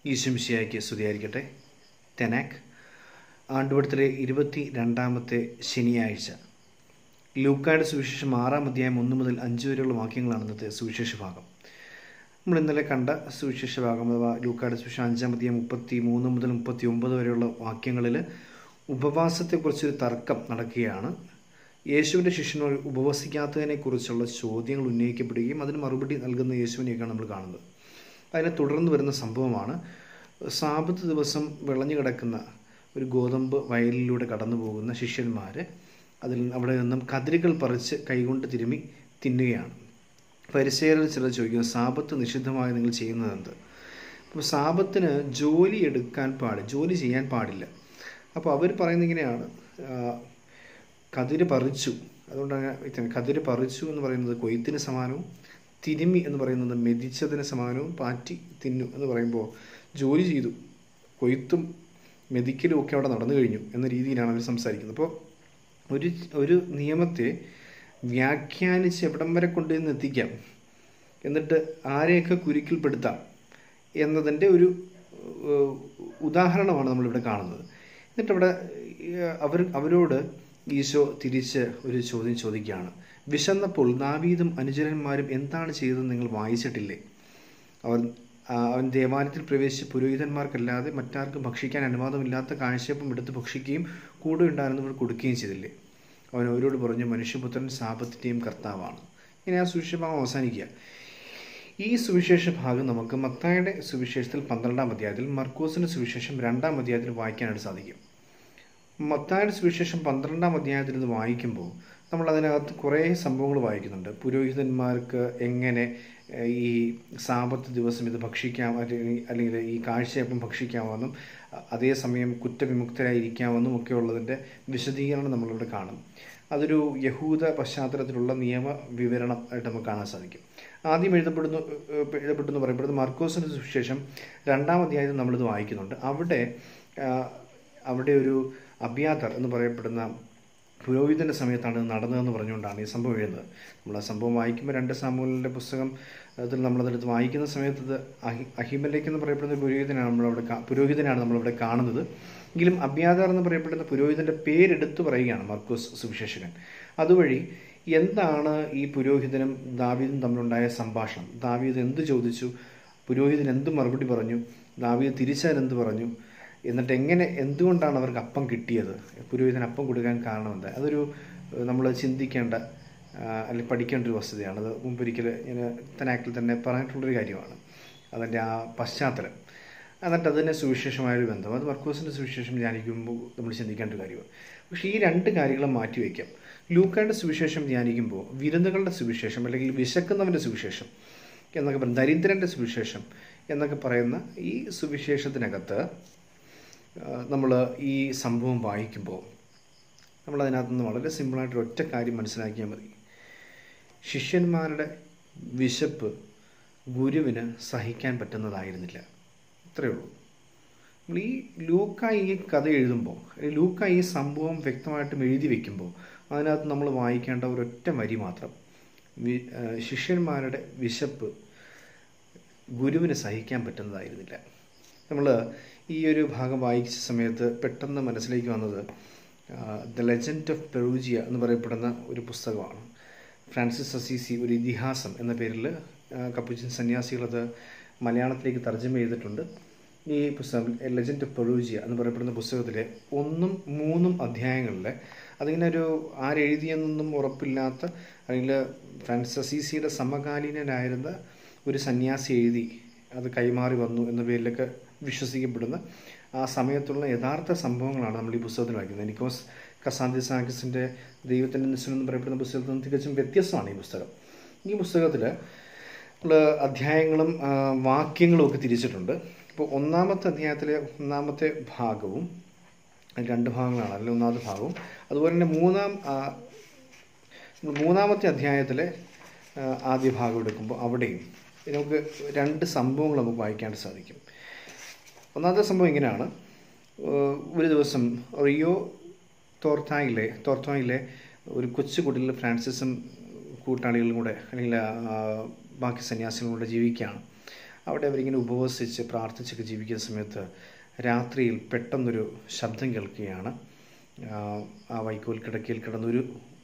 ഈശോമിശിഹായ്ക്ക് സ്തുതിയായിരിക്കട്ടെ. തെനാക്ക് ആണ്ടുവട്ടത്തിലെ 22-ാമത്തെ ശനിയാഴ്ച. ലൂക്കായുടെ സുവിശേഷം 6-ാം അധ്യായം 1 മുതൽ 5 വരെയുള്ള വാക്യങ്ങളാണ് ഇന്നത്തെ സുവിശേഷ ഭാഗം. നമ്മൾ ഇന്നലെ കണ്ട സുവിശേഷ ഭാഗം അഥവാ ലൂക്കായുടെ സുവിശേഷം 5-ാം അധ്യായം 33 മുതൽ 39 വരെയുള്ള വാക്യങ്ങളിൽ ഉപവാസത്തെക്കുറിച്ചൊരു തർക്കം നടക്കുകയാണ്. യേശുവിൻ്റെ ശിഷ്യന്മാർ ഉപവസിക്കാത്തതിനെക്കുറിച്ചുള്ള ചോദ്യങ്ങൾ ഉന്നയിക്കപ്പെടുകയും അതിന് മറുപടി നൽകുന്ന യേശുവിനെയൊക്കെയാണ് നമ്മൾ കാണുന്നത്. അതിനെ തുടർന്ന് വരുന്ന സംഭവമാണ് സാബത്ത് ദിവസം വിളഞ്ഞു കിടക്കുന്ന ഒരു ഗോതമ്പ് വയലിലൂടെ കടന്നു പോകുന്ന ശിഷ്യന്മാർ അവിടെ നിന്നും കതിരുകൾ പറിച്ച് കൈകൊണ്ട് തിരുമ്മി തിന്നുകയാണ്. പരിസേയരിൽ ചിലർ ചോദിക്കുന്നു, സാബത്ത് നിഷിദ്ധമായി നിങ്ങൾ ചെയ്യുന്നതെന്ത്? അപ്പോൾ സാബത്തിന് ജോലി ചെയ്യാൻ പാടില്ല. അപ്പോൾ അവർ പറയുന്നത് ഇങ്ങനെയാണ്, കതിര് പറിച്ചു, അതുകൊണ്ടാണ് കതിര് പറിച്ചു എന്ന് പറയുന്നത് കൊയ്ത്തിന് സമാനവും തിരുമ്മി എന്ന് പറയുന്നത് മെതിച്ചതിന് സമാനവും പാറ്റി തിന്നു എന്ന് പറയുമ്പോൾ ജോലി ചെയ്തു, കൊയ്ത്തും മെതിക്കലും ഒക്കെ അവിടെ നടന്നു കഴിഞ്ഞു എന്ന രീതിയിലാണ് അവർ സംസാരിക്കുന്നത്. അപ്പോൾ ഒരു നിയമത്തെ വ്യാഖ്യാനിച്ച് എവിടം വരെ കൊണ്ടുവന്ന് എത്തിക്കാം, എന്നിട്ട് ആരെയൊക്കെ കുരുക്കിൽപ്പെടുത്താം എന്നതിൻ്റെ ഒരു ഉദാഹരണമാണ് നമ്മളിവിടെ കാണുന്നത്. എന്നിട്ടവിടെ അവരോട് ഈശോ തിരിച്ച് ഒരു ചോദ്യം ചോദിക്കുകയാണ്. വിശന്നപ്പോൾ ദാവീദും അനുചരന്മാരും എന്താണ് ചെയ്തതെന്ന് നിങ്ങൾ വായിച്ചിട്ടില്ലേ? അവൻ ദേവാലയത്തിൽ പ്രവേശിച്ച് പുരോഹിതന്മാർക്കല്ലാതെ മറ്റാർക്കും ഭക്ഷിക്കാൻ അനുവാദമില്ലാത്ത കാഴ്ചയപ്പം എടുത്ത് ഭക്ഷിക്കുകയും കൂടെ ഉണ്ടായിരുന്നവർ കൊടുക്കുകയും ചെയ്തില്ലേ? അവൻ അവരോട് പറഞ്ഞു, മനുഷ്യപുത്രൻ സാബത്തിൻ്റെയും കർത്താവാണ്. ഇങ്ങനെ ആ സുവിശേഷ ഭാഗം അവസാനിക്കുക. ഈ സുവിശേഷ ഭാഗം നമുക്ക് മത്തായിയുടെ സുവിശേഷത്തിൽ 12-ാം അധ്യായത്തിൽ, മർക്കോസിൻ്റെ സുവിശേഷം 2-ാം അധ്യായത്തിൽ വായിക്കാനായിട്ട് സാധിക്കും. മത്തായിയുടെ സുവിശേഷം 12-ാം അധ്യായത്തിൽ ഇത് വായിക്കുമ്പോൾ നമ്മൾ അതിനകത്ത് കുറേ സംഭവങ്ങൾ വായിക്കുന്നുണ്ട്. പുരോഹിതന്മാർക്ക് എങ്ങനെ ഈ സാബത്ത് ദിവസം ഇത് ഭക്ഷിക്കാം, അല്ലെങ്കിൽ ഈ കാഴ്ചയപ്പം ഭക്ഷിക്കാമെന്നും അതേസമയം കുറ്റവിമുക്തരായിരിക്കാമെന്നും ഒക്കെ ഉള്ളതിൻ്റെ വിശദീകരണം നമ്മളിവിടെ കാണും. അതൊരു യഹൂദ പശ്ചാത്തലത്തിലുള്ള നിയമ വിവരണം ആയിട്ട് നമുക്ക് കാണാൻ സാധിക്കും. ആദ്യം എഴുതപ്പെട്ടെന്ന് പറയപ്പെടുന്നത് മർക്കോസിൻ്റെ സുവിശേഷം 2-ാം അധ്യായത്തിൽ നമ്മളിത് വായിക്കുന്നുണ്ട്. അവിടെ ഒരു അബ്യാതർ എന്ന് പറയപ്പെടുന്ന പുരോഹിതൻ്റെ സമയത്താണ് ഇത് നടന്നതെന്ന് പറഞ്ഞുകൊണ്ടാണ് ഈ സംഭവം എഴുതുന്നത്. നമ്മൾ ആ സംഭവം വായിക്കുമ്പോൾ 2 സാമൂഹലിൻ്റെ പുസ്തകം അതിൽ നമ്മളതെടുത്ത് വായിക്കുന്ന സമയത്ത് ഇത് അഹിമലേക്ക് എന്ന് പറയപ്പെടുന്ന പുരോഹിതനാണ് നമ്മളിവിടെ കാണുന്നത്. എങ്കിലും അബ്യാതാർ എന്ന് പറയപ്പെടുന്ന പുരോഹിതൻ്റെ പേരെടുത്ത് പറയുകയാണ് മർക്കോസ് സുവിശേഷകൻ. അതുവഴി എന്താണ് ഈ പുരോഹിതനും ദാവീദും തമ്മിലുണ്ടായ സംഭാഷണം, ദാവീദ് എന്ത് ചോദിച്ചു, പുരോഹിതൻ എന്ത് മറുപടി പറഞ്ഞു, ദാവീദ് തിരിച്ചതിനെന്ത് പറഞ്ഞു, എന്നിട്ട് എന്തുകൊണ്ടാണ് അവർക്ക് അപ്പം കിട്ടിയത്, പുരോഹിതൻ അപ്പം കൊടുക്കാൻ കാരണം എന്താ, അതൊരു നമ്മൾ ചിന്തിക്കേണ്ട അല്ലെങ്കിൽ പഠിക്കേണ്ട ഒരു വസ്തുതയാണ്. അത് മുമ്പൊരിക്കൽ ഞാൻ തെനാക്കിൽ തന്നെ പറഞ്ഞിട്ടുള്ളൊരു കാര്യമാണ് അതിൻ്റെ ആ പശ്ചാത്തലം. എന്നിട്ട് അതിന് സുവിശേഷമായൊരു ബന്ധം, അത് മർക്കോസിൻ്റെ സുവിശേഷം ധ്യാനിക്കുമ്പോൾ നമ്മൾ ചിന്തിക്കേണ്ട ഒരു കാര്യമാണ്. പക്ഷേ ഈ 2 കാര്യങ്ങളും മാറ്റിവെക്കാം. ലൂക്കായുടെ സുവിശേഷം ധ്യാനിക്കുമ്പോൾ വിരുന്നുകളുടെ സുവിശേഷം അല്ലെങ്കിൽ വിശക്കുന്നവൻ്റെ സുവിശേഷം എന്നൊക്കെ പറയുന്ന, ദരിദ്രൻ്റെ സുവിശേഷം എന്നൊക്കെ പറയുന്ന ഈ സുവിശേഷത്തിനകത്ത് നമ്മൾ ഈ സംഭവം വായിക്കുമ്പോൾ നമ്മളതിനകത്തുനിന്ന് വളരെ സിമ്പിളായിട്ടൊരു ഒറ്റ കാര്യം മനസ്സിലാക്കിയാൽ മതി. ശിഷ്യന്മാരുടെ വിശപ്പ് ഗുരുവിന് സഹിക്കാൻ പറ്റുന്നതായിരുന്നില്ല. ഇത്രയേ ഉള്ളൂ. നമ്മൾ ഈ ലൂക്ക ഈ കഥ എഴുതുമ്പോൾ, ലൂക്ക ഈ സംഭവം വ്യക്തമായിട്ടും എഴുതി വയ്ക്കുമ്പോൾ അതിനകത്ത് നമ്മൾ വായിക്കേണ്ട ഒരൊറ്റ വരി മാത്രം, ശിഷ്യന്മാരുടെ വിശപ്പ് ഗുരുവിന് സഹിക്കാൻ പറ്റുന്നതായിരുന്നില്ല. നമ്മൾ ഈ ഒരു ഭാഗം വായിച്ച സമയത്ത് പെട്ടെന്ന് മനസ്സിലേക്ക് വന്നത് ദ ലെജൻഡ് ഓഫ് പെറൂജിയ എന്ന് പറയപ്പെടുന്ന ഒരു പുസ്തകമാണ്. ഫ്രാൻസിസ് അസീസി ഒരു ഇതിഹാസം എന്ന പേരിൽ കപ്പുച്ചിൻ സന്യാസികളത് മലയാളത്തിലേക്ക് തർജ്ജമ ചെയ്തിട്ടുണ്ട്. ഈ പുസ്തകം ലെജൻഡ് ഓഫ് പെറൂജിയ എന്ന് പറയപ്പെടുന്ന പുസ്തകത്തിലെ 1-3 അധ്യായങ്ങളിൽ അതിങ്ങനെ ഒരു ആരെഴുതിയെന്നൊന്നും ഉറപ്പില്ലാത്ത, അല്ലെങ്കിൽ ഫ്രാൻസിസ് അസീസിയുടെ സമകാലീനനായിരുന്ന ഒരു സന്യാസി എഴുതി അത് കൈമാറി വന്നു എന്ന പേരിലൊക്കെ വിശ്വസിക്കപ്പെടുന്ന ആ സമയത്തുള്ള യഥാർത്ഥ സംഭവങ്ങളാണ് നമ്മൾ ഈ പുസ്തകത്തിൽ വായിക്കുന്നത്. നിക്കോസ് കസാന്തിസാക്കിസിൻ്റെ ദൈവത്തിൻ്റെ നിശ്ചയം എന്ന് പറയപ്പെടുന്ന പുസ്തകത്തിൽ നിന്ന് തികച്ചും വ്യത്യസ്തമാണ് ഈ പുസ്തകം. ഈ പുസ്തകത്തിൽ നമ്മൾ അധ്യായങ്ങളും വാക്യങ്ങളും ഒക്കെ തിരിച്ചിട്ടുണ്ട്. ഇപ്പോൾ 1-ാമത്തെ അധ്യായത്തിലെ 1-ാമത്തെ ഭാഗവും 2 ഭാഗങ്ങളാണ്, അതിൽ 1-ാമത്തെ ഭാഗവും അതുപോലെ തന്നെ 3-ാമത്തെ അധ്യായത്തിലെ ആദ്യ ഭാഗം എടുക്കുമ്പോൾ അവിടെയും നമുക്ക് 2 സംഭവങ്ങൾ നമുക്ക് വായിക്കാൻ സാധിക്കും. 1-ാമത്തെ സംഭവം ഇങ്ങനെയാണ്. ഒരു ദിവസം റിയോ തോർത്തായിലെ ഒരു കൊച്ചു കുടിലിൽ ഫ്രാൻസിസും കൂട്ടാളികളും കൂടെ അല്ലെങ്കിൽ ബാക്കി സന്യാസികളും കൂടെ ജീവിക്കുകയാണ്. അവിടെ അവരിങ്ങനെ ഉപവസിച്ച് പ്രാർത്ഥിച്ചൊക്കെ ജീവിക്കുന്ന സമയത്ത് രാത്രിയിൽ പെട്ടെന്നൊരു ശബ്ദം കേൾക്കുകയാണ്. ആ വൈക്കോൽ കിടക്കയിൽ കിടന്നൊരു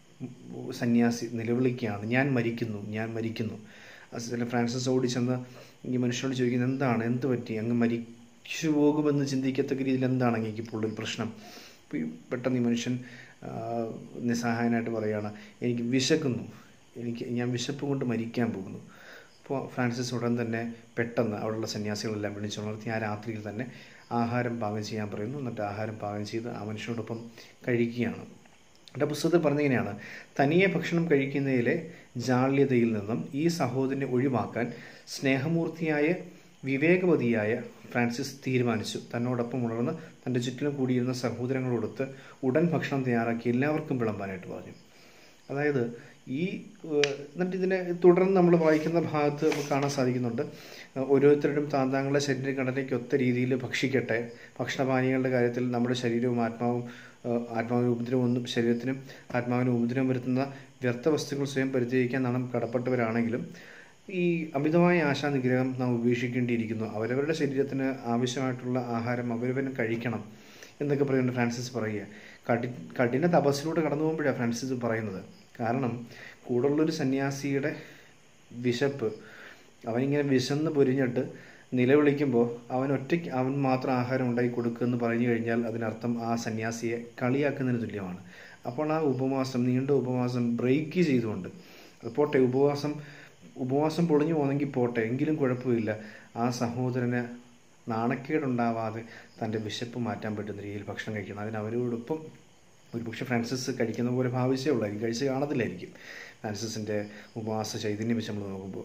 സന്യാസി നിലവിളിക്കുകയാണ്, ഞാൻ മരിക്കുന്നു, ഞാൻ മരിക്കുന്നു. ചില ഫ്രാൻസിസ് ഓടി ചെന്ന് ഈ മനുഷ്യനോട് ചോദിക്കുന്നത്, എന്താണ്, എന്ത് പറ്റി, അങ്ങ് മരിച്ചു പോകുമെന്ന് ചിന്തിക്കത്തക്ക രീതിയിൽ എന്താണ് അങ്ങേക്ക് ഇപ്പോൾ ഒരു പ്രശ്നം? പെട്ടെന്ന് ഈ മനുഷ്യൻ നിസ്സഹായനായിട്ട് പറയുകയാണ്, എനിക്ക് വിശക്കുന്നു, ഞാൻ വിശപ്പ് കൊണ്ട് മരിക്കാൻ പോകുന്നു. അപ്പോൾ ഫ്രാൻസിസ് ഉടൻ തന്നെ പെട്ടെന്ന് അവിടെയുള്ള സന്യാസികളെല്ലാം വിളിച്ചുണർത്തി ആ രാത്രിയിൽ തന്നെ ആഹാരം പാകം ചെയ്യാൻ പറയുന്നു. എന്നിട്ട് ആഹാരം പാകം ചെയ്ത് ആ മനുഷ്യനോടൊപ്പം കഴിക്കുകയാണ്. എൻ്റെ പുസ്തകത്തിൽ പറഞ്ഞിങ്ങനെയാണ്, തനിയെ ഭക്ഷണം കഴിക്കുന്നതിലെ ജാള്യതയിൽ നിന്നും ഈ സഹോദരനെ ഒഴിവാക്കാൻ സ്നേഹമൂർത്തിയായ വിവേകവതിയായ ഫ്രാൻസിസ് തീരുമാനിച്ചു. തന്നോടൊപ്പം ഉണർന്ന് തൻ്റെ ചുറ്റിലും കൂടിയിരുന്ന സഹോദരങ്ങളോടൊത്ത് ഉടൻ ഭക്ഷണം തയ്യാറാക്കി എല്ലാവർക്കും വിളമ്പാനായിട്ട് പറഞ്ഞു. അതായത് എന്നിട്ട് ഇതിനെ തുടർന്ന് നമ്മൾ വായിക്കുന്ന ഭാഗത്ത് നമുക്ക് കാണാൻ സാധിക്കുന്നുണ്ട്, ഓരോരുത്തരുടെയും താന്താങ്ങളുടെ ശരീരഘടനയ്ക്ക് ഒത്ത രീതിയിൽ ഭക്ഷിക്കട്ടെ. ഭക്ഷണപാനീയങ്ങളുടെ കാര്യത്തിൽ നമ്മുടെ ശരീരവും ആത്മാവിന് ഉപദ്രവമൊന്നും ശരീരത്തിനും ആത്മാവിനും ഉപദ്രവം വരുത്തുന്ന വ്യർത്ഥ വസ്തുക്കൾ സ്വയം പരിചയിക്കാൻ നാം കടപ്പെട്ടവരാണെങ്കിലും ഈ അമിതമായ ആശാനിഗ്രഹം നാം ഉപേക്ഷിക്കേണ്ടിയിരിക്കുന്നു. അവരവരുടെ ശരീരത്തിന് ആവശ്യമായിട്ടുള്ള ആഹാരം അവരവരും കഴിക്കണം എന്നൊക്കെ പറയുന്നുണ്ട് ഫ്രാൻസിസ് പറയുക. കഠിന തപസ്സിലൂടെ കടന്നു പോകുമ്പോഴാണ് ഫ്രാൻസിസ് പറയുന്നത്. കാരണം കൂടുള്ളൊരു സന്യാസിയുടെ വിശപ്പ്, അവനിങ്ങനെ വിശന്ന് പൊരിഞ്ഞിട്ട് നിലവിളിക്കുമ്പോൾ അവൻ മാത്രം ആഹാരം ഉണ്ടാക്കി കൊടുക്കുമെന്ന് പറഞ്ഞു കഴിഞ്ഞാൽ അതിനർത്ഥം ആ സന്യാസിയെ കളിയാക്കുന്നതിന് തുല്യമാണ്. അപ്പോൾ ആ ഉപവാസം, നീണ്ട ഉപവാസം ബ്രേക്ക് ചെയ്തുകൊണ്ട്, അത് പോട്ടെ, ഉപവാസം പൊളിഞ്ഞു പോകുന്നെങ്കിൽ പോട്ടെ, എങ്കിലും കുഴപ്പമില്ല, ആ സഹോദരന് നാണക്കേടുണ്ടാവാതെ തൻ്റെ വിശപ്പ് മാറ്റാൻ പറ്റുന്ന രീതിയിൽ ഭക്ഷണം കഴിക്കണം. അതിന് അവരോടൊപ്പം ഒരുപക്ഷെ ഫ്രാൻസിസ് കഴിക്കുന്ന പോലെ ഭാവിച്ചേ ഉള്ളായിരിക്കും, കഴിച്ച് കാണത്തില്ലായിരിക്കും ഫ്രാൻസിസിൻ്റെ ഉപവാസ ചൈതന്യം വെച്ച് നമ്മൾ നോക്കുമ്പോൾ.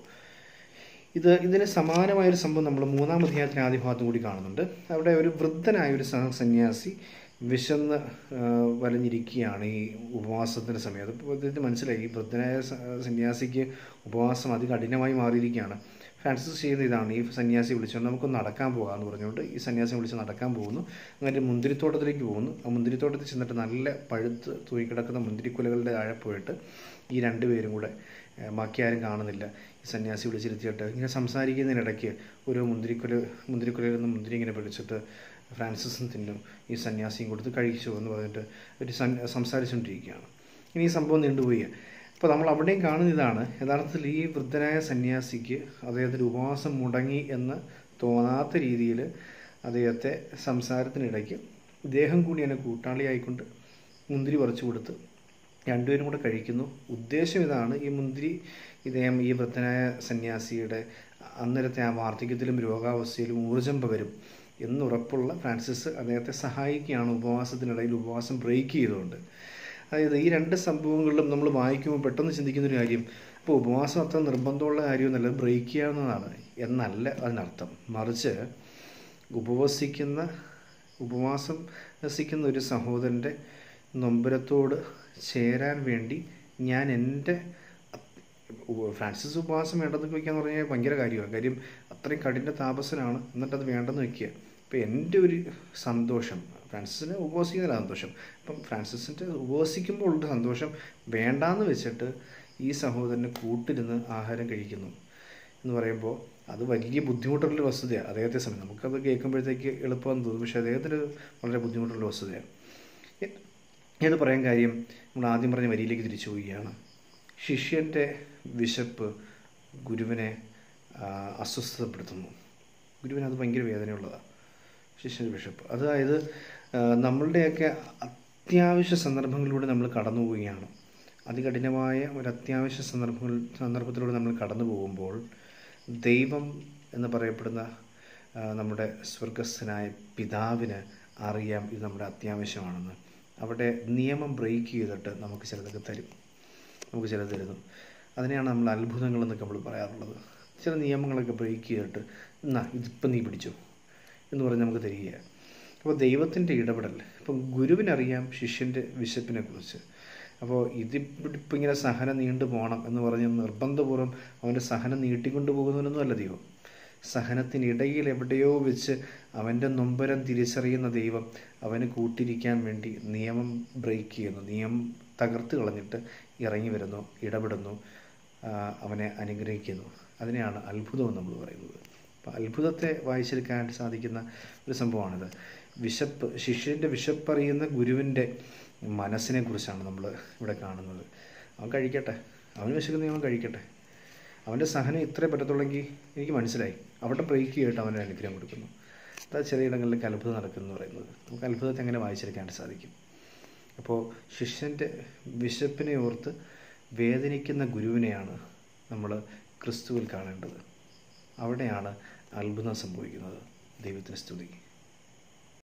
ഇതിന് സമാനമായൊരു സംഭവം നമ്മൾ 3-ാം അധ്യായത്തിന് ആദ്യ ഭാഗത്തും കൂടി കാണുന്നുണ്ട്. അവിടെ ഒരു വൃദ്ധനായൊരു സന്യാസി വിശന്ന് വലഞ്ഞിരിക്കുകയാണ് ഈ ഉപവാസത്തിൻ്റെ സമയത്ത്. അപ്പോൾ അദ്ദേഹത്തിന് മനസ്സിലായി ഈ വൃദ്ധനായ സന്യാസിക്ക് ഉപവാസം അതികഠിനമായി മാറിയിരിക്കുകയാണ്. ഫ്രാൻസിസ് ചെയ്യുന്ന ഇതാണ്, ഈ സന്യാസി വിളിച്ചുകൊണ്ട് നമുക്കൊന്ന് നടക്കാൻ പോകാമെന്ന് പറഞ്ഞുകൊണ്ട് ഈ സന്യാസിനെ വിളിച്ച് നടക്കാൻ പോകുന്നു. അങ്ങനെ മുന്തിരിത്തോട്ടത്തിലേക്ക് പോകുന്നു. ആ മുന്തിരിത്തോട്ടത്തിൽ ചെന്നിട്ട് നല്ല പഴുത്ത് തൂങ്ങിക്കിടക്കുന്ന മുന്തിരിക്കുലകളുടെ താഴെ പോയിട്ട് ഈ രണ്ടുപേരും കൂടെ, ബാക്കി ആരും കാണുന്നില്ല, ഈ സന്യാസി വിളിച്ചിരുത്തിയിട്ട് ഇങ്ങനെ സംസാരിക്കുന്നതിനിടയ്ക്ക് ഓരോ മുന്തിരിക്കുലയിൽ നിന്ന് മുന്തിരി ഇങ്ങനെ പിടിച്ചിട്ട് ഫ്രാൻസിസും തിന്നും, ഈ സന്യാസിയും കൊടുത്ത് കഴിച്ചു എന്ന് പറഞ്ഞിട്ട് ഒരു സംസാരിച്ചുകൊണ്ടിരിക്കുകയാണ്. ഇനി ഈ സംഭവം നീണ്ടുപോയി. അപ്പോൾ നമ്മൾ അവിടെയും കാണുന്ന ഇതാണ്, യഥാർത്ഥത്തിൽ ഈ വൃദ്ധനായ സന്യാസിക്ക് അദ്ദേഹത്തിൻ്റെ ഉപവാസം മുടങ്ങി എന്ന് തോന്നാത്ത രീതിയിൽ അദ്ദേഹത്തെ സംസാരത്തിനിടയ്ക്ക് ഇദ്ദേഹം കൂടി എന്നെ കൂട്ടാളിയായിക്കൊണ്ട് മുന്തിരി പറിച്ചു കൊടുത്ത് രണ്ടുപേരും കൂടെ കഴിക്കുന്നു. ഉദ്ദേശം ഇതാണ്, ഇദ്ദേഹം ഈ വൃദ്ധനായ സന്യാസിയുടെ അന്നേരത്തെ ആ വാർദ്ധക്യത്തിലും രോഗാവസ്ഥയിലും ഊർജം പകരും എന്നുറപ്പുള്ള ഫ്രാൻസിസ് അദ്ദേഹത്തെ സഹായിക്കുകയാണ് ഉപവാസത്തിനിടയിൽ, ഉപവാസം ബ്രേക്ക് ചെയ്തുകൊണ്ട്. അതായത് ഈ രണ്ട് സംഭവങ്ങളിലും നമ്മൾ വായിക്കുമ്പോൾ പെട്ടെന്ന് ചിന്തിക്കുന്നൊരു കാര്യം, ഇപ്പോൾ ഉപവാസം അത്ര നിർബന്ധമുള്ള കാര്യമൊന്നുമല്ല, ബ്രേക്ക് ചെയ്യാവുന്നതാണ് എന്നല്ല അതിനർത്ഥം. മറിച്ച് ഉപവാസം രസിക്കുന്ന ഒരു സഹോദരൻ്റെ നൊമ്പരത്തോട് ചേരാൻ വേണ്ടി ഞാൻ എൻ്റെ ഫ്രാൻസിസ് ഉപവാസം വേണ്ടെന്ന് വയ്ക്കാന്ന് പറഞ്ഞാൽ ഭയങ്കര കാര്യമാണ്. കാര്യം അത്രയും കഠിന താപസനാണ്, എന്നിട്ടത് വേണ്ടെന്ന് വയ്ക്കുക. അപ്പോൾ എൻ്റെ ഒരു സന്തോഷം, ഫ്രാൻസിസിനെ ഉപവസിക്കുന്നതിലാണ് സന്തോഷം, അപ്പം ഫ്രാൻസിസിൻ്റെ ഉപവസിക്കുമ്പോൾ ഉള്ള സന്തോഷം വേണ്ടാന്ന് വെച്ചിട്ട് ഈ സഹോദരന് കൂട്ടിരുന്ന് ആഹാരം കഴിക്കുന്നു എന്ന് പറയുമ്പോൾ അത് വലിയ ബുദ്ധിമുട്ടുള്ളൊരു വസ്തുതയാണ്. അദ്ദേഹത്തെ സമയം നമുക്കത് കേൾക്കുമ്പോഴത്തേക്ക് എളുപ്പമെന്ന് തോന്നും, പക്ഷേ അദ്ദേഹത്തിന് വളരെ ബുദ്ധിമുട്ടുള്ള വസ്തുതയാണ്. ഇത് പറയാൻ കാര്യം, നമ്മൾ ആദ്യം പറഞ്ഞ വരിയിലേക്ക് തിരിച്ചു പോവുകയാണ്. ശിഷ്യൻ്റെ വിശപ്പ് ഗുരുവിനെ അസ്വസ്ഥതപ്പെടുത്തുന്നു. ഗുരുവിന് അത് ഭയങ്കര വേദനയുള്ളതാണ്, ശിഷ്യൻ്റെ വിശപ്പ്. അതായത് നമ്മളുടെയൊക്കെ അത്യാവശ്യ സന്ദർഭങ്ങളിലൂടെ നമ്മൾ കടന്നു പോവുകയാണ്. അതികഠിനമായ ഒരു അത്യാവശ്യ സന്ദർഭത്തിലൂടെ നമ്മൾ കടന്നു പോകുമ്പോൾ ദൈവം എന്ന് പറയപ്പെടുന്ന നമ്മുടെ സ്വർഗസ്ഥനായ പിതാവിന് അറിയാം ഇത് നമ്മുടെ അത്യാവശ്യമാണെന്ന്. അവിടെ നിയമം ബ്രേക്ക് ചെയ്തിട്ട് നമുക്ക് ചിലതൊക്കെ തരും, നമുക്ക് ചിലത് തരുന്നു. അതിനെയാണ് നമ്മൾ അത്ഭുതങ്ങളെന്നൊക്കെ നമ്മൾ പറയാറുള്ളത്. ചില നിയമങ്ങളൊക്കെ ബ്രേക്ക് ചെയ്തിട്ട് ഇതിപ്പം നീ പിടിച്ചു എന്ന് പറഞ്ഞ് നമുക്ക് തരികയാണ്. അപ്പോൾ ദൈവത്തിൻ്റെ ഇടപെടൽ, ഇപ്പം ഗുരുവിനറിയാം ശിഷ്യൻ്റെ വിശപ്പിനെ കുറിച്ച്. അപ്പോൾ ഇതിപ്പോൾ ഇങ്ങനെ സഹനം നീണ്ടു പോകണം എന്ന് പറഞ്ഞ് നിർബന്ധപൂർവ്വം അവൻ്റെ സഹനം നീട്ടിക്കൊണ്ടു പോകുന്നവനൊന്നുമല്ല ദൈവം. സഹനത്തിനിടയിൽ എവിടെയോ വെച്ച് അവൻ്റെ നൊമ്പരം തിരിച്ചറിയുന്ന ദൈവം അവന് കൂട്ടിരിക്കാൻ വേണ്ടി നിയമം ബ്രേക്ക് ചെയ്യുന്നു, നിയമം തകർത്ത് കളഞ്ഞിട്ട് ഇറങ്ങി വരുന്നു, ഇടപെടുന്നു, അവനെ അനുഗ്രഹിക്കുന്നു. അതിനെയാണ് അത്ഭുതം നമ്മൾ പറയുന്നത്. അപ്പോൾ അത്ഭുതത്തെ വായിച്ചെടുക്കാനായിട്ട് സാധിക്കുന്ന ഒരു സംഭവമാണിത്. ശിഷ്യൻ്റെ വിശപ്പറിയുന്ന ഗുരുവിൻ്റെ മനസ്സിനെ കുറിച്ചാണ് നമ്മൾ ഇവിടെ കാണുന്നത്. അവൻ കഴിക്കട്ടെ, അവന് വിശക്കുന്ന അവൻ കഴിക്കട്ടെ, അവൻ്റെ സഹനം ഇത്രേ പറ്റത്തുള്ളെങ്കിൽ എനിക്ക് മനസ്സിലായി. അവിടെ ബ്രേക്ക് ചെയ്തിട്ട് അവന് അനുഗ്രഹം കൊടുക്കുന്നു. അതാ ചിലയിടങ്ങളിലേക്ക് അത്ഭുതം നടക്കുന്നു എന്ന് പറയുന്നത്. നമുക്ക് അത്ഭുതത്തെ എങ്ങനെ വായിച്ചെടുക്കാനായിട്ട് സാധിക്കും? അപ്പോൾ ശിഷ്യൻ്റെ വിശപ്പിനെ ഓർത്ത് വേദനിക്കുന്ന ഗുരുവിനെയാണ് നമ്മൾ ക്രിസ്തുവിൽ കാണേണ്ടത്. അവിടെയാണ് അത്ഭുതം സംഭവിക്കുന്നത്. ദൈവത്തിന് സ്തുതി.